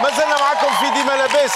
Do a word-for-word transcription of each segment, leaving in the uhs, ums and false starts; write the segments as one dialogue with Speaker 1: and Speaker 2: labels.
Speaker 1: ما زلنا معكم في ديما لاباس.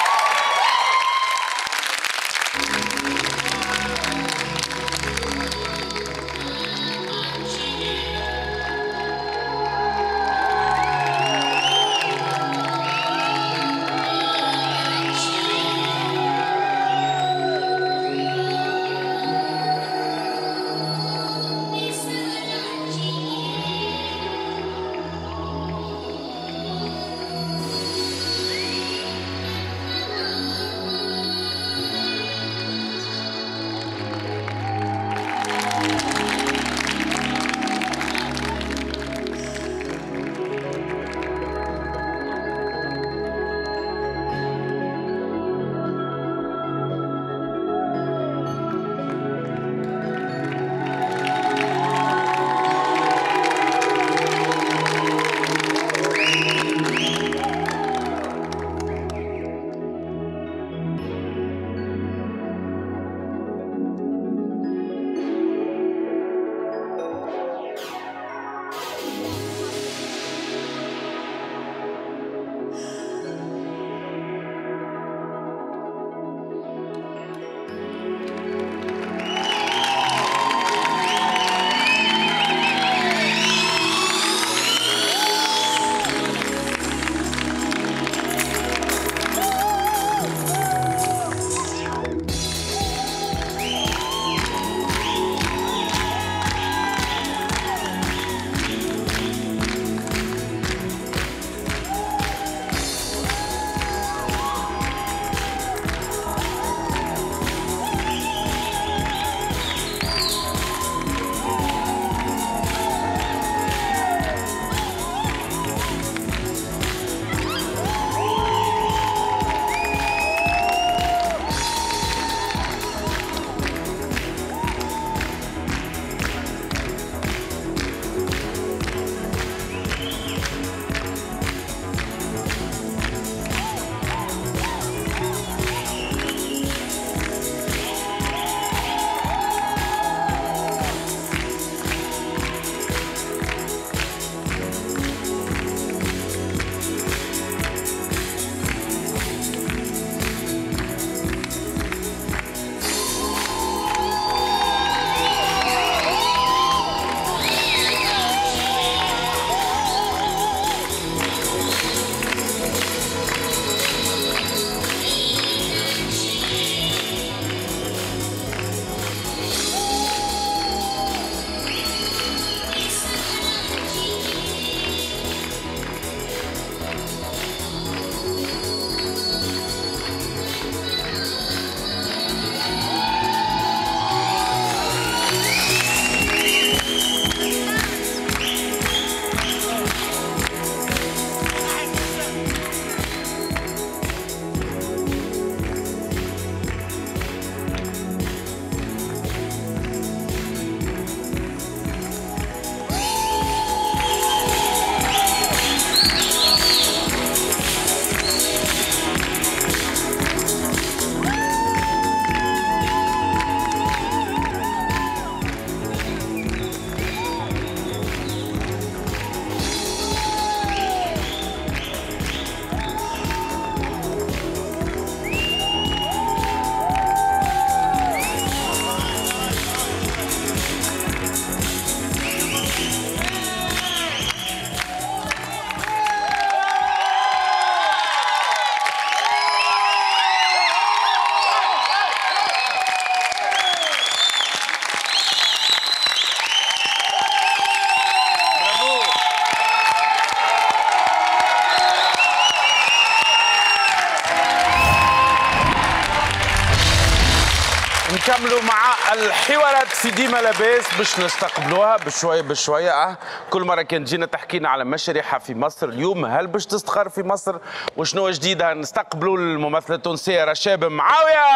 Speaker 1: نكملوا مع الحوارات في ديما لاباس باش نستقبلوها بشويه بشويه. اه كل مره كان تجينا تحكي لنا على مشاريعها في مصر، اليوم هل باش تستقر في مصر وشنو جديدها؟ نستقبلوا الممثله التونسيه رشاب معاويه.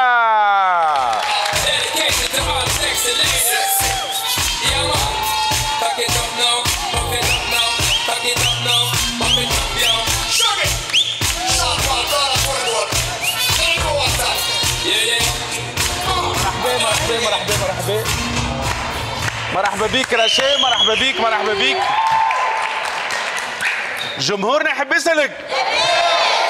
Speaker 1: مرحبا مرحبا مرحبا مرحبا بيك رشا، مرحبا بيك مرحبا بيك. جمهورنا يحب يسألك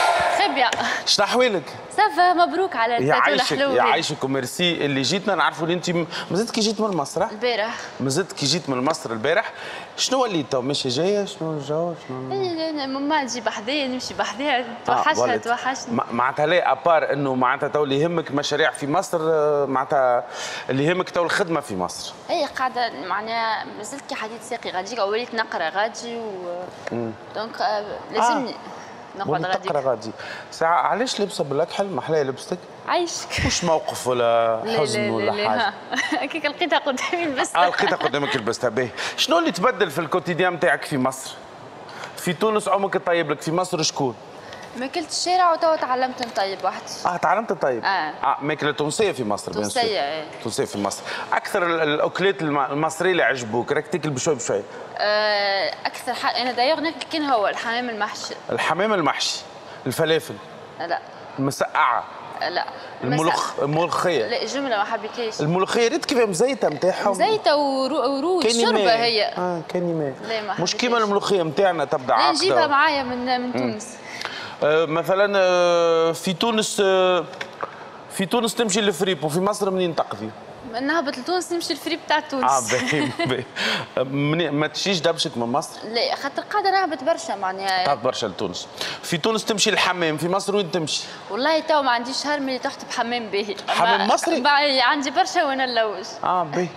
Speaker 2: تري بيان.
Speaker 1: شنو احوالك؟
Speaker 2: سافا مبروك على التاتو
Speaker 1: يعيشك
Speaker 2: الحلو.
Speaker 1: يعيشك وميرسي اللي جيتنا. نعرفوا اللي انت مازلت كي جيت من مصر.
Speaker 2: البارح
Speaker 1: مازلت كي جيت من مصر البارح. شنو وليت تو ماشي جايه؟ شنو الجو؟ شنو؟
Speaker 2: اي ماما تجي بحذايا نمشي بحذاها توحشها توحشني.
Speaker 1: معناتها لا ابار انه معناتها تو اللي يهمك مشاريع في مصر، معناتها اللي يهمك تو الخدمه في مصر.
Speaker 2: اي قاعده معناها مازلت كي حديد ساقي غادي وليت نقرا غادي و دونك لازمني نقعد غادي.
Speaker 1: تقرا غادي ساعه. علاش لابسه بالاكحل؟ ما احلاها لبستك؟
Speaker 2: عايشك.
Speaker 1: مش موقف ولا حزن ولا حاجه؟
Speaker 2: هكاك لقيتها قدامي لبستها.
Speaker 1: اه لقيتها قدامك لبستها. باهي، شنو اللي تبدل في الكوتيديان نتاعك في مصر؟ في تونس عمرك طيب لك، في مصر شكون؟
Speaker 2: ماكلة الشارع وتوا تعلمت نطيب وحدي.
Speaker 1: اه تعلمت طيب؟
Speaker 2: اه,
Speaker 1: آه ماكلة تونسية في مصر.
Speaker 2: تونسية ايه.
Speaker 1: تونسية في مصر. أكثر الأكلات المصرية اللي عجبوك راك تاكل بشوي بشوي؟
Speaker 2: آه أكثر حاجة أنا دايوغ ناكل كان هو الحمام المحشي.
Speaker 1: الحمام المحشي، الفلافل؟
Speaker 2: لا.
Speaker 1: المسقعة؟
Speaker 2: لا.
Speaker 1: الملوخ الملوخية؟
Speaker 2: لا جملة ما حبيتهاش.
Speaker 1: الملوخية ريت كيف مزيتة نتاعهم؟
Speaker 2: مزيتة ورود شوربة هي.
Speaker 1: اه كاني ماء.
Speaker 2: لا ما
Speaker 1: مش كيما الملوخية نتاعنا تبدا عاقدة.
Speaker 2: لا نجيبها معايا من من تونس.
Speaker 1: آه مثلا آه في تونس آه في تونس تمشي للفريب، وفي مصر منين تقضي؟
Speaker 2: نهبط لتونس نمشي الفريب تاع تونس.
Speaker 1: اه باهي باهي. ما تشيش دبشك من مصر؟
Speaker 2: لا خاطر قاعده نهبط برشا معناها.
Speaker 1: تهبط برشا لتونس. في تونس تمشي للحمام، في مصر وين تمشي؟
Speaker 2: والله تو ما عنديش شهر ملي تحت بحمام باهي.
Speaker 1: حمام مصري؟
Speaker 2: عندي برشا وانا نلوج.
Speaker 1: اه باهي.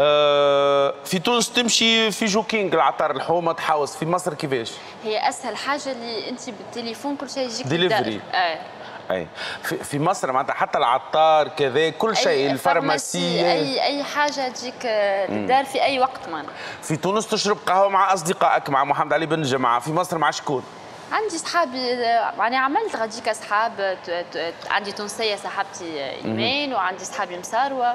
Speaker 1: آه في تونس تمشي في جوكينج العطار الحومه تحوس، في مصر كيفاش؟
Speaker 2: هي اسهل حاجه اللي انت بالتليفون كل شيء يجيك
Speaker 1: ديليفري.
Speaker 2: اه
Speaker 1: اي في, في مصر معناتها حتى العطار كذا كل شيء، الفارماسي
Speaker 2: اي اي حاجه تجيك للدار في اي وقت معنا.
Speaker 1: في تونس تشرب قهوه مع اصدقائك، مع محمد علي بن جمعه، في مصر مع شكون؟
Speaker 2: عندي صحابي يعني عملت غاديك اصحاب، عندي تونسيه صاحبتي ايمان وعندي صحابي مساروه.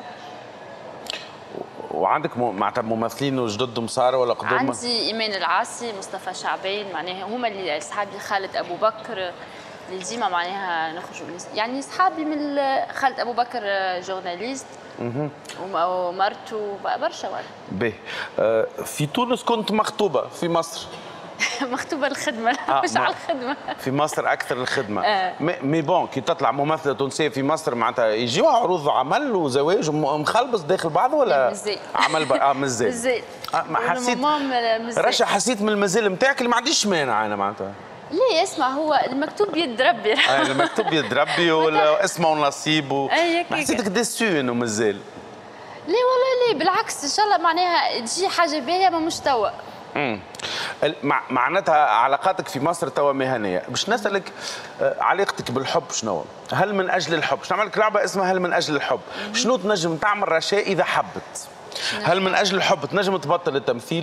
Speaker 1: وعندك معناتها ممثلين جدد مصاروه ولا قدوم؟
Speaker 2: عندي ايمان العاصي، مصطفى شعبان، معناها هما اللي صحابي، خالد ابو بكر اللي ديما معناها نخرجوا يعني صحابي من خالد ابو بكر جورناليست ومرته برشا.
Speaker 1: باهي. في تونس كنت مخطوبه، في مصر
Speaker 2: مخطوبه الخدمه آه مش على الخدمه.
Speaker 1: في مصر اكثر الخدمه.
Speaker 2: آه.
Speaker 1: مي بون كي تطلع ممثله تونسيه في مصر معناتها يجيوها عروض عمل وزواج مخلبص داخل بعض ولا
Speaker 2: مزال
Speaker 1: عمل ب... اه مزال
Speaker 2: مزال
Speaker 1: آه حسيت رشا حسيت من المزال نتاعك اللي ما عنديش مانع انا معناتها.
Speaker 2: ليه اسمع هو المكتوب بيد ربي.
Speaker 1: آه المكتوب بيد ربي ولا اسمه ونصيب و... حسيتك ديسو انه مازال.
Speaker 2: ليه والله ليه بالعكس ان شاء الله معناها تجي حاجه باهيه ما مش توا.
Speaker 1: امم معناتها علاقاتك في مصر توا مهنيه. باش نسالك علاقتك بالحب شنو؟ هل من اجل الحب؟ باش نعمل لك لعبه اسمها هل من اجل الحب. شنو تنجم تعمل رشا اذا حبت؟ هل من اجل الحب تنجم تبطل التمثيل؟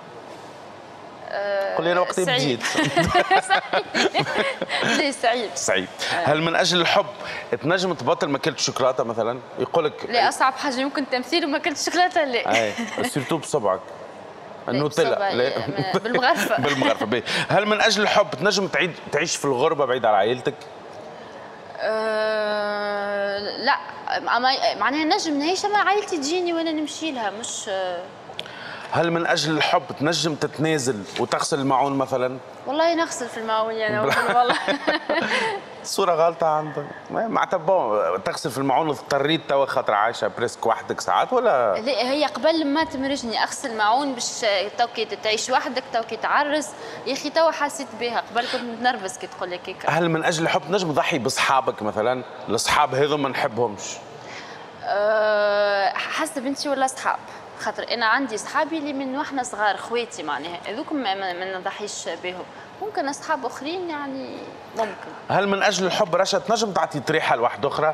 Speaker 1: قل لي انا وقتي بديت.
Speaker 2: ليه صعيب؟
Speaker 1: صعيب. هل من اجل الحب تنجم تبطل ماكله الشوكولاته مثلا؟ يقول لك
Speaker 2: لا اصعب حاجه يمكن التمثيل وماكله الشوكولاته لا.
Speaker 1: اي سيرتو بصبعك. النوتيلا
Speaker 2: لا بالمغرفه.
Speaker 1: بالمغرفه باهي. هل من اجل الحب تنجم تعيد تعيش في الغربه بعيد عن عائلتك؟
Speaker 2: أه لا معناها نجم نعيش مع عائلتي تجيني وانا نمشي لها مش.
Speaker 1: هل من اجل الحب تنجم تتنازل وتغسل الماعون مثلا؟
Speaker 2: والله نغسل في الماعون انا والله.
Speaker 1: الصورة غلطة عندك. معناتها بون تغسل في الماعون اضطريت توا خاطر عايشة بريسك وحدك ساعات ولا؟
Speaker 2: لا هي قبل ما تمرجني اغسل معون باش توكي تعيش وحدك توكي تعرس، يا اخي توا حسيت بها، قبل كنت نتنرفز كي تقول لك هيك.
Speaker 1: هل من اجل الحب تنجم تضحي باصحابك مثلا؟ الاصحاب هذو ما نحبهمش.
Speaker 2: أه حسب انت ولا اصحاب، خاطر انا عندي صحابي اللي من واحنا صغار خواتي معناها هذوك ما, ما نضحيش بهم، ممكن اصحاب اخرين يعني ممكن.
Speaker 1: هل من اجل الحب رشا تنجم تعطي طريحه لواحده اخرى؟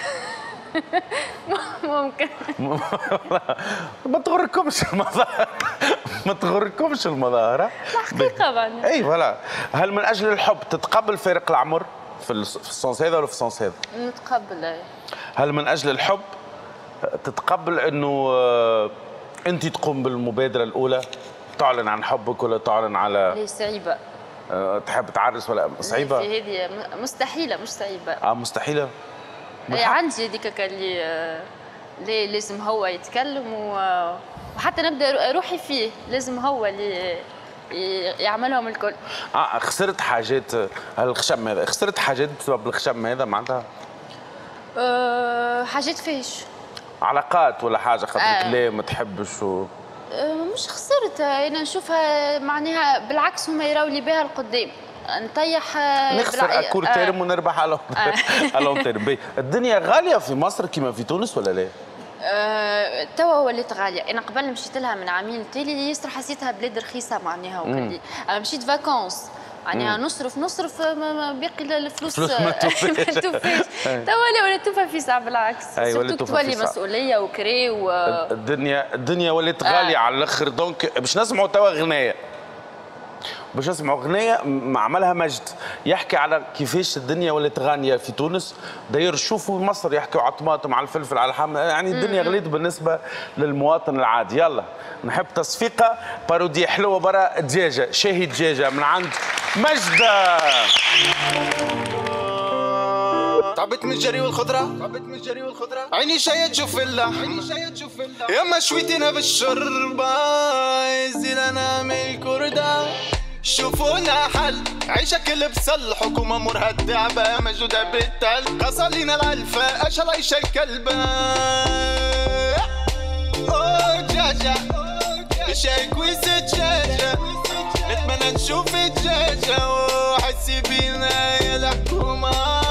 Speaker 2: ممكن.
Speaker 1: ما تغركمش المظاهر، ما تغركمش المظاهر.
Speaker 2: الحقيقه معناها.
Speaker 1: اي فوالا. هل من اجل الحب تتقبل فارق العمر في السونس هذا ولا في السونس هذا؟
Speaker 2: نتقبل.
Speaker 1: هل من اجل الحب تتقبل انه انت تقوم بالمبادره الاولى تعلن عن حبك ولا تعلن على؟
Speaker 2: ليه صعيبه.
Speaker 1: تحب تعرس ولا صعيبه؟
Speaker 2: في هذه مستحيله مش صعيبه.
Speaker 1: اه مستحيله؟
Speaker 2: اي عندي هذيك اللي ليه لازم هو يتكلم و... وحتى نبدا روحي فيه لازم هو اللي يعملهم الكل.
Speaker 1: اه خسرت حاجات الخشم هذا، خسرت حاجات بسبب الخشم هذا معناتها؟
Speaker 2: أه حاجات فيش
Speaker 1: علاقات ولا حاجه خاطر
Speaker 2: آه.
Speaker 1: كلام ما تحبش و...
Speaker 2: أه مش خسرت، انا نشوفها معناها بالعكس هما يراو لي بها القدام. نطيح
Speaker 1: نخسر اكور
Speaker 2: آه.
Speaker 1: تيرم ونربح على على تيرم. الدنيا غاليه في مصر كما في تونس ولا لا؟
Speaker 2: أه توا ولات غاليه. انا قبل مشيت لها من عامين تالي يسر حسيتها بلاد رخيصه معناها وكلي. انا مشيت فاكونس معناها نصرف نصرف باقي الفلوس ما توفاش. توا ولا توفى في ساعه بالعكس. سورتو تولي مسؤوليه وكري و
Speaker 1: الدنيا الدنيا ولات غاليه آه. على الاخر. دونك باش نسمعوا توا غنايه، باش نسمعوا غنية عملها مجد يحكي على كيفاش الدنيا ولات غانيه في تونس. داير شوفوا مصر يحكوا على الطماطم على الفلفل على اللحم، يعني الدنيا غليت بالنسبه للمواطن العادي. يلا نحب تصفيقه باروديه حلوه برا دجاجه، شاهي دجاجه من عند مجد.
Speaker 3: تعبت من الجري والخضرة، تعبت من الجري والخضرة، عيني جاية تشوف الله، عيني جاية تشوف الله، يا ما شويتنا بالشربة، يزيد انا من الكردة، شوفونا حل، عيشة كل بصل، حكومة مرها الدعبة، موجودة بالتل، قصالينا العلفة، اشهر عيشة الكلبة. اوه دجاجة، شاي كويس دجاجة، نتمنى نشوف دجاجة، وحسي بينا يا الحكومة.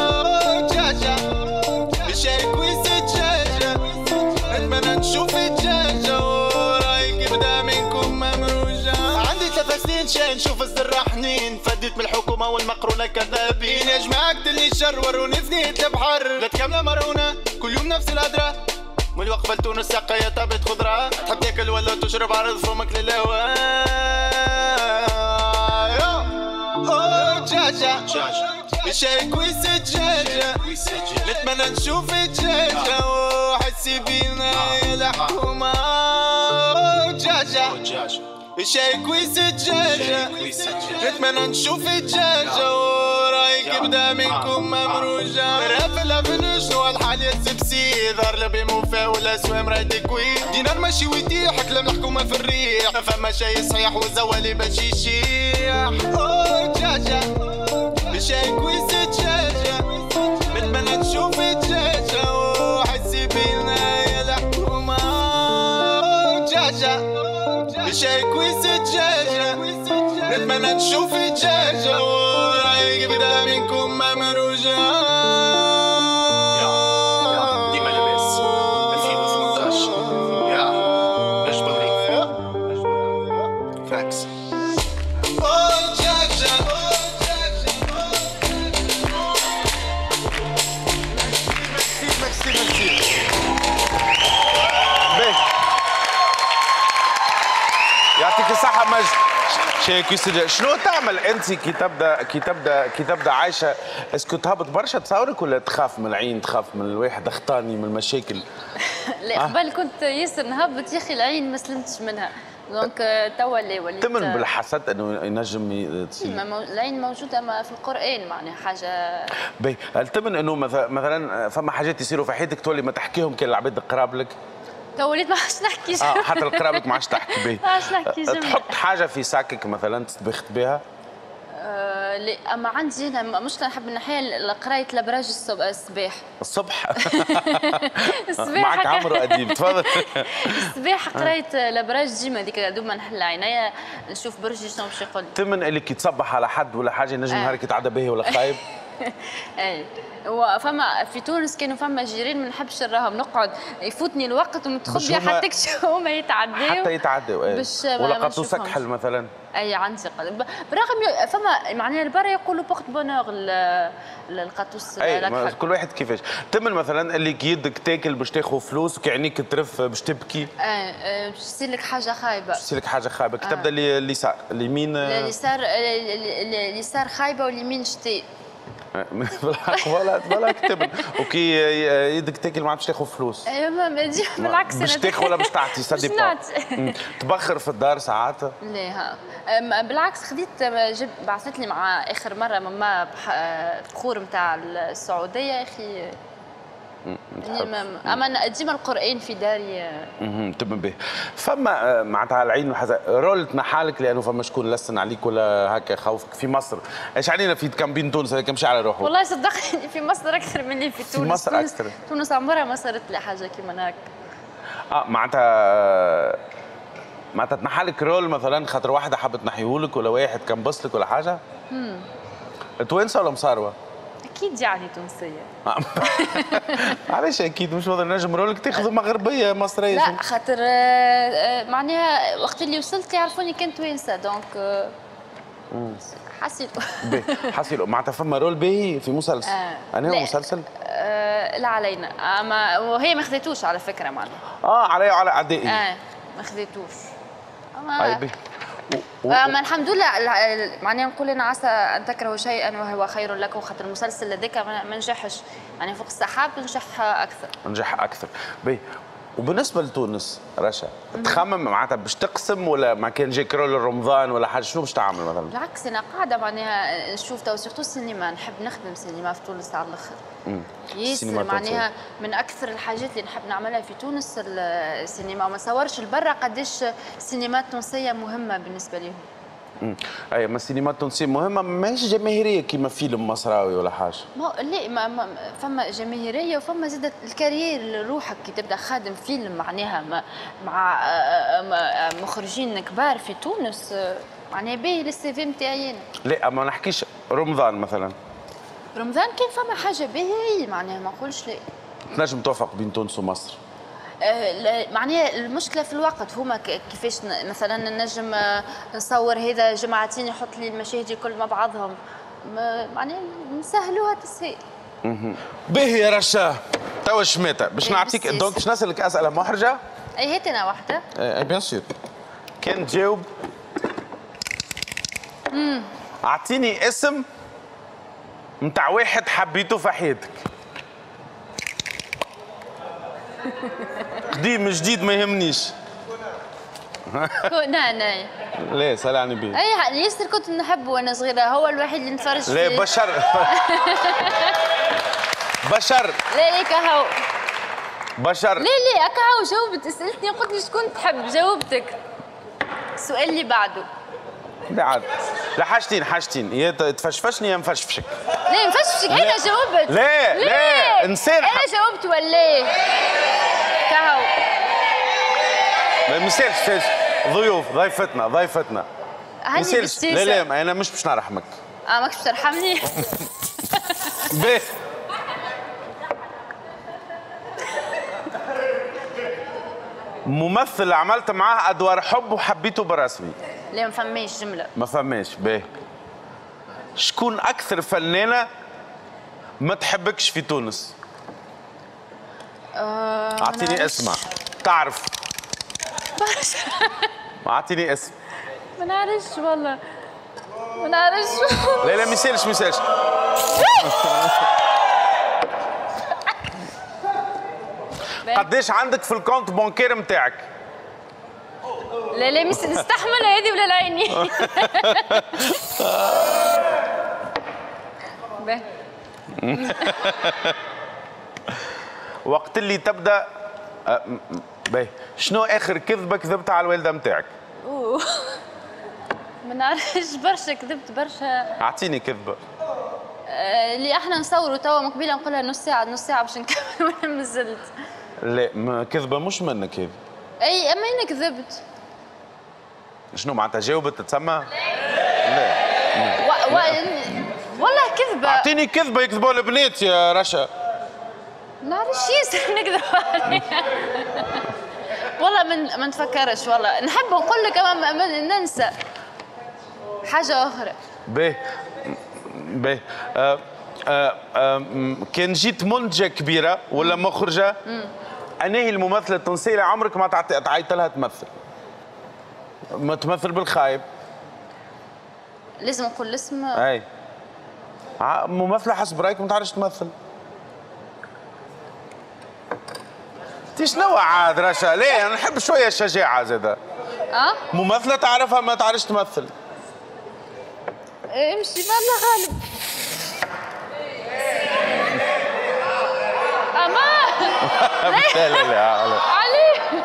Speaker 3: شاي كويس دجاجة، نتمنى نشوف دجاجة، ورايك يبدا منكم ممروجة. عندي ثلاث سنين شاي نشوف الزرع حنين، فديت من الحكومة والمقرونة كذابين، يا جماعة قتلني الشر وروني ثنية البحر، لا كاملة مرونة كل يوم نفس الهدرة، واللي وقفة تونس ساقية طابت خضرة، تحب تاكل ولا تشرب عرض فمك للهواء. اوه دجاجة، شاي كويس دجاجة، نتمنى نشوف دجاجة، وحسي بينا يا الحكومة. دجاجة، شاي كويس دجاجة، نتمنى نشوف دجاجة، ورايك يبدا منكم ممروجة. رافلة في شنو الحال يا السبسي، ظهر لبي موفا ولا سوا مرايتي كوين، دينار ماشي ويتيح كلام الحكومة في الريح، فما شاي صحيح وزوالي باش يشيح. اوه دجاجة، شاي كويس دجاجة، نتمنى نشوف دجاجة، وحسي بينا يا الحكومة. دجاجة، شاي كويس دجاجة، نتمنى نشوف دجاجة، ورايك يبدا منكم ممروجة.
Speaker 4: ديما لاباس ألفين وثمنطاش يا باش بغيك فاكس.
Speaker 1: يعطيك الصحة مجد. شاي كويس دجاجة. شنو تعمل انت كي تبدا كي تبدا كي تبدا عايشه؟ اسكو تهبط برشا تصاورك ولا تخاف من العين، تخاف من الواحد اخطاني من المشاكل؟
Speaker 2: لا قبل كنت ياسر نهبط يا اخي العين ما سلمتش منها، دونك توا اللي وليت
Speaker 1: تمن بالحسد انه ينجم
Speaker 2: العين موجوده في القران معناها حاجه
Speaker 1: باهي. هل تمن انه مثلا فما حاجات يصيروا في حياتك تولي ما تحكيهم كان العباد قراب لك؟
Speaker 2: تو وليت ما عادش نحكي.
Speaker 1: اه حتى القرابك ما عادش تحكي به.
Speaker 2: ما عادش نحكي جمله.
Speaker 1: تحط حاجه في ساكك مثلا تستبخت بها؟
Speaker 2: آه لا اما عندي هنا مشكله نحب نحيل قرايه الابراج الصباح.
Speaker 1: الصبح؟
Speaker 2: الصباح
Speaker 1: معك عمرو اديب تفضل.
Speaker 2: الصباح قرايه الابراج ديما هذيك دوما نحل عينيا نشوف برجي شنو باش يقول لي.
Speaker 1: تمن اللي كي تصبح على حد ولا حاجه نجم
Speaker 2: آه.
Speaker 1: نهارك يتعدى باهي ولا خايب؟
Speaker 2: اي وفما في تونس كانوا فما جيران ما نحبش نراهم، نقعد يفوتني الوقت ونتخبي حتى هما يتعداو
Speaker 1: حتى يتعداو اي
Speaker 2: باش
Speaker 1: ولا قطو سكحل مثلا.
Speaker 2: اي عندي برغم فما معناها البرا يقولوا بوقت بونور القطوس.
Speaker 1: اي كل واحد كيفاش. تمن مثلا اللي كي يدك تاكل باش تاخذ فلوس وكيعنيك ترف باش تبكي.
Speaker 2: اي باش تصير لك حاجه خايبه. باش
Speaker 1: تصير لك حاجه خايبه. كي تبدا اليسار اليمين.
Speaker 2: اليسار اليسار خايبه واليمين شتي.
Speaker 1: ولا ولا كتب وكي يدك تاكل ما عادش تاخذ فلوس.
Speaker 2: ايوا ما بالعكس
Speaker 1: باش تاخذ ولا باش تعطي سا ديبا. تبخر في الدار ساعات؟
Speaker 2: لا ها بالعكس خديت جب بعثت لي مع اخر مره ماما بخور نتاع السعوديه يا اخي اما ديما القران في داري.
Speaker 1: اها تم به. فما معناتها على العين والحسن رول تنحالك لانه فما شكون لسن عليك ولا هكا خوفك في مصر؟ ايش علينا في كم بين تونس هذاك مشي على روحه؟
Speaker 2: والله صدقني في مصر اكثر من اللي في تونس.
Speaker 1: في مصر
Speaker 2: تونس
Speaker 1: اكثر.
Speaker 2: تونس عمرها ما صارت لي حاجه كيما هكا.
Speaker 1: اه معناتها معناتها تنحالك رول مثلا خاطر واحده حابه تنحيهولك ولا واحد كان بصلك ولا حاجه؟ امم توينسه ولا مصاروه؟
Speaker 2: اكيد يعني تونسيه.
Speaker 1: علاش اكيد مش مقدر نجم رولك تاخذ مغربيه مصريه؟
Speaker 2: لا خاطر معناها وقت اللي وصلت يعرفوني كنت توينسه دونك حسيت.
Speaker 1: حسيت معناتها فما رول باهي في مسلسل.
Speaker 2: آه.
Speaker 1: انا هو مسلسل؟
Speaker 2: آه لا علينا اما وهي ما خذيتوش على فكره معناها.
Speaker 1: اه علي وعلى اعدائي.
Speaker 2: اه ما خذيتوش. اما
Speaker 1: اي باهي.
Speaker 2: اما الحمد لله معناها نقول انا عسى ان تكرهوا شيئا وهو خير لكم خاطر المسلسل هذاك ما نجحش يعني فوق السحاب نجح اكثر.
Speaker 1: نجح اكثر. باهي. وبالنسبه لتونس رشا تخمم معناتها باش تقسم ولا ما كان جاك رول رمضان ولا حاجه شنو باش تعمل مثلا؟
Speaker 2: بالعكس انا قاعده معناها نشوف تو سيرتو السينما نحب نخدم سينما في تونس على الاخر. ياسر معناها من اكثر الحاجات اللي نحب نعملها في تونس السينما وما صورش لبرا قداش السينما التونسيه مهمه بالنسبه لهم.
Speaker 1: امم اي ما السينما التونسيه مهمه ماهيش جماهيريه كيما فيلم مصراوي ولا حاجه.
Speaker 2: ما لا ما, ما فما جماهيريه وفما زادت الكارير روحك كي تبدا خادم فيلم معناها مع مخرجين كبار في تونس معناها باهي للسي في نتاعي انا.
Speaker 1: لا ما نحكيش رمضان مثلا.
Speaker 2: رمضان كان فما حاجه باهي معناها ما نقولش لا.
Speaker 1: تنجم توفق بين تونس ومصر؟
Speaker 2: آه معناها المشكله في الوقت هما كيفاش مثلا نجم نصور هذا جماعتين يحط لي المشاهد الكل مع بعضهم معناها نسهلوها تسهيل.
Speaker 1: باهي يا رشا توا شماته باش نعطيك دونك باش نسالك اسئله محرجه.
Speaker 2: اي هات انا واحده.
Speaker 1: اي بيان سور. كان تجاوب امم اعطيني اسم نتاع واحد حبيته في حياتك. قديم جديد ما يهمنيش.
Speaker 2: لا لا
Speaker 1: لا صلي على النبي.
Speaker 2: اي ياسر كنت نحبه وانا صغيره هو الوحيد اللي نتفرج فيه.
Speaker 1: لا بشر بشر
Speaker 2: لا لا كهو
Speaker 1: بشر
Speaker 2: لا لا كهو جاوبت سالتني قلت لي شكون تحب جاوبتك. السؤال اللي بعده
Speaker 1: لا عاد لا حاجتين حاجتين يا تفشفشني يا مفشفشك.
Speaker 2: لا مفشفشك انا جاوبت.
Speaker 1: لا لا انسان
Speaker 2: انا جاوبت ولا كهو
Speaker 1: ما يمثلش ضيوف ضيفتنا ضيفتنا
Speaker 2: هاني
Speaker 1: لا لا انا مش باش نرحمك.
Speaker 2: اه ماكش ترحمني.
Speaker 1: باهي ممثل عملت معاه ادوار حب وحبيته بالرسمي؟
Speaker 2: لا ما فماش جمله.
Speaker 1: ما فماش. باهي شكون اكثر فنانه ما تحبكش في تونس؟
Speaker 2: آه
Speaker 1: اعطيني اسمها تعرف.
Speaker 2: برشا.
Speaker 1: اعطيني اسم.
Speaker 2: ما نعرفش والله ما نعرفش.
Speaker 1: لا لا ما يسالش ما يسالش. قداش عندك في الكونت بونكير نتاعك؟
Speaker 2: لا لا نستحملها هذه ولا العيني.
Speaker 1: وقت اللي تبدا باهي شنو اخر كذبه كذبتها على الوالده نتاعك؟
Speaker 2: اوه ما نعرفش برشا كذبت برشا.
Speaker 1: اعطيني كذبه.
Speaker 2: اللي احنا نصوروا توا من قبيله نقولها نص ساعه نص ساعه باش نكمل وانا مازلت.
Speaker 1: لا كذبه مش منك هذه.
Speaker 2: اي اما انا كذبت.
Speaker 1: شنو معناتها جاوبت تسمى؟ لا
Speaker 2: و... و... والله كذبه.
Speaker 1: اعطيني كذبه يكذبوا البنات يا رشا.
Speaker 2: نعرفش ياسر نكذب عليها. والله من ما نتفكرش والله نحب نقول لك اما ننسى حاجه اخرى.
Speaker 1: باهي باهي آه آه آه كان جيت منتجه كبيره ولا مخرجه انا هي الممثله التونسيه اللي عمرك ما تعيط لها تمثل ما تمثل بالخايب
Speaker 2: لازم نقول الاسم.
Speaker 1: اي ممثله حسب رايك ما تعرفش تمثل. انت شنو عاد رشا؟ ليه انا نحب شويه الشجاعه زاده.
Speaker 2: اه
Speaker 1: ممثله تعرفها ما تعرفش تمثل.
Speaker 2: امشي بالله غالب. اما
Speaker 1: لا لا لا
Speaker 2: علي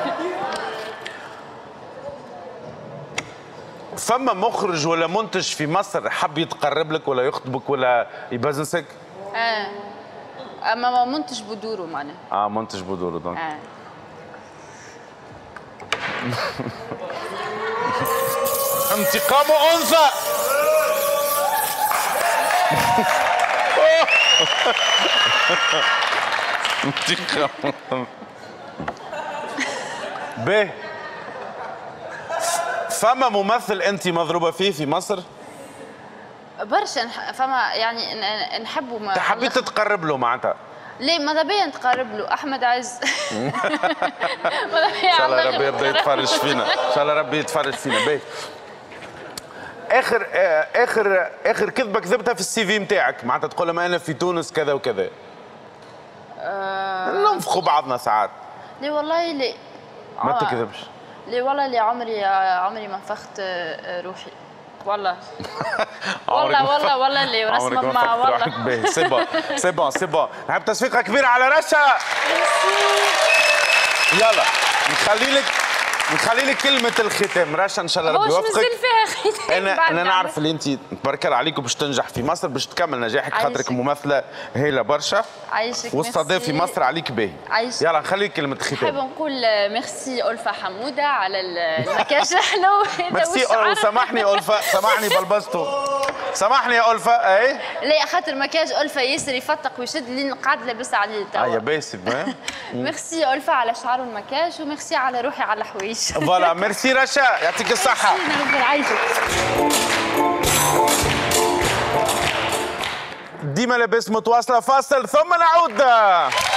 Speaker 1: فما مخرج ولا منتج في مصر حب يتقرب لك ولا يخطبك ولا يبزنسك؟
Speaker 2: اه اما ما منتج بدوره معناها.
Speaker 1: اه منتج بدوره دونك.
Speaker 2: اه
Speaker 1: انتقام انثى. انتقام. باهي. فما ممثل انت مضروبه فيه في مصر؟
Speaker 2: برشا نح- فما يعني ن- نحبوا ما
Speaker 1: تحبي تتقرب له معناتها؟
Speaker 2: ليه ماذا بيا نتقرب له احمد عز. ماذا بيا
Speaker 1: ان شاء الله ربي يبدا يتفرج فينا، ان شاء الله ربي يتفرج فينا. باهي. اخر آه، اخر اخر كذبه كذبتها في السي في نتاعك معناتها تقول لهم انا في تونس كذا وكذا.
Speaker 2: آه...
Speaker 1: ننفخوا بعضنا ساعات.
Speaker 2: ليه والله ليه
Speaker 1: ما
Speaker 2: آه.
Speaker 1: تكذبش.
Speaker 2: ليه والله اللي عمري عمري ما نفخت روحي والله. والله والله والله اللي رسمة مع والله.
Speaker 1: باهي سي بون سي بون سي بون. نحب تصفيقه كبيره على رشا. يلا نخلي لك نخلي لك كلمة الختام. رشا ان شاء الله ربي
Speaker 2: هو
Speaker 1: يوفقك.
Speaker 2: مازال فيها ختام.
Speaker 1: انا انا نعرف اللي انت تبارك الله عليك باش تنجح في مصر، باش تكمل نجاحك خاطرك ممثلة هايلة برشا.
Speaker 2: عايشك.
Speaker 1: واستضاف في مصر عليك باهي.
Speaker 2: عايشك.
Speaker 1: يلا نخلي لك كلمة
Speaker 2: نحب
Speaker 1: ختام.
Speaker 2: نقول ميرسي ألفا حمودة على المكياج الحلو.
Speaker 1: ميرسي سامحني ألفا، سامحني بلبستو. سامحني يا ألفا. اي
Speaker 2: لا خاطر مكياج ألفا ياسر يفتق ويشد اللي نقعد لابس عليه توا.
Speaker 1: اه يا باسم.
Speaker 2: ميرسي ألفا على شعر والمكياج وميرسي على روحي على الحوايج.
Speaker 1: فوالا ميرسي رشا يعطيك الصحة. ديما لاباس متواصلة. فاصل ثم نعود.